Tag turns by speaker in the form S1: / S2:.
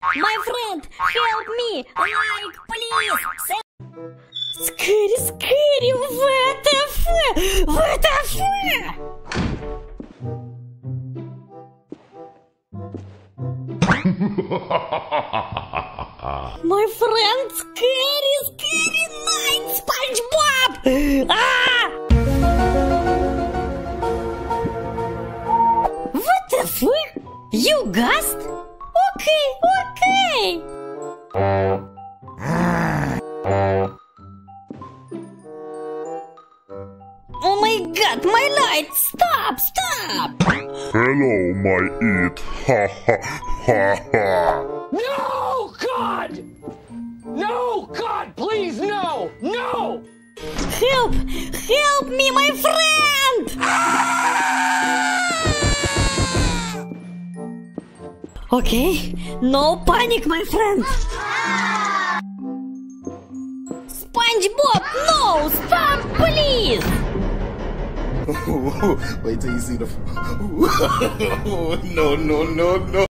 S1: My friend, help me! Like, please! Scary, WTF! WTF! My friend, scary night, SpongeBob! Ah! What the fuck? You gassed? Okay. Oh my god, my light! Stop!
S2: Hello, my eat. Ha ha ha ha.
S3: No, God! No, God, please, no! No!
S1: Help me, my friend! Okay, no panic, my friend. SpongeBob, no! Stop, please!
S4: Wait till you see the... No.